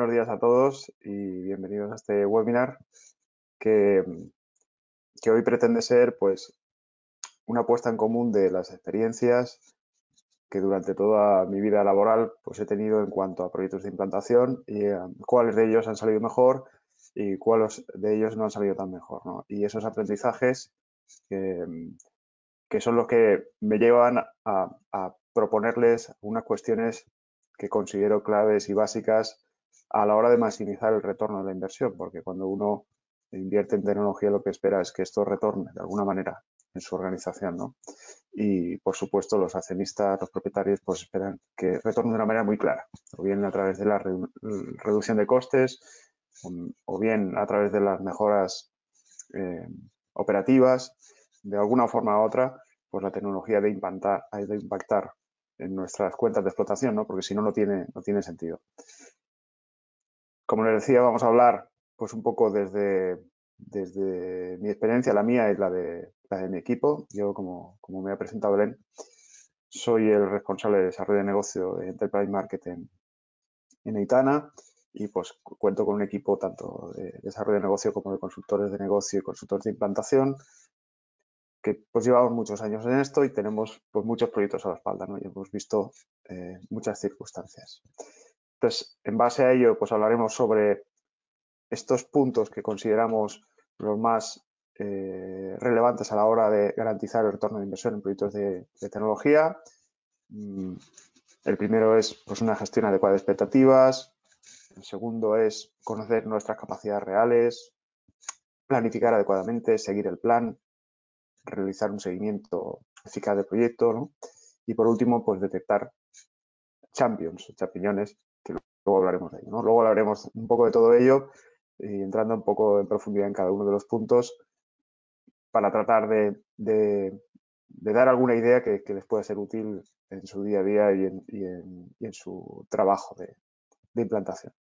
buenos días a todos y bienvenidos a este webinar que, que hoy pretende ser pues, una puesta en común de las experiencias que durante toda mi vida laboral pues, he tenido en cuanto a proyectos de implantación y cuáles de ellos han salido mejor y cuáles de ellos no han salido tan mejor, ¿no? Y esos aprendizajes que son los que me llevan a proponerles unas cuestiones que considero claves y básicas a la hora de maximizar el retorno de la inversión, porque cuando uno invierte en tecnología lo que espera es que esto retorne de alguna manera en su organización, ¿no? Y, por supuesto, los accionistas, los propietarios, pues esperan que retorne de una manera muy clara, o bien a través de la reducción de costes, o bien a través de las mejoras operativas. De alguna forma u otra, pues la tecnología de impactar en nuestras cuentas de explotación, ¿no? Porque si no, no tiene sentido. Como les decía, vamos a hablar pues un poco desde mi experiencia, la mía y la de mi equipo. Yo, como me ha presentado Belén, soy el responsable de desarrollo de negocio de Enterprise Marketing en Aitana y pues cuento con un equipo tanto de desarrollo de negocio como de consultores de negocio y consultores de implantación que pues llevamos muchos años en esto y tenemos pues muchos proyectos a la espalda, ¿no? Y hemos visto muchas circunstancias. Entonces, en base a ello, pues hablaremos sobre estos puntos que consideramos los más relevantes a la hora de garantizar el retorno de inversión en proyectos de tecnología. El primero es pues, una gestión adecuada de expectativas. El segundo es conocer nuestras capacidades reales, planificar adecuadamente, seguir el plan, realizar un seguimiento eficaz del proyecto, ¿no? Y por último, pues detectar champiñones, que luego hablaremos de ello, ¿no? Luego hablaremos un poco de todo ello y entrando un poco en profundidad en cada uno de los puntos para tratar de dar alguna idea que les pueda ser útil en su día a día y en su trabajo de implantación.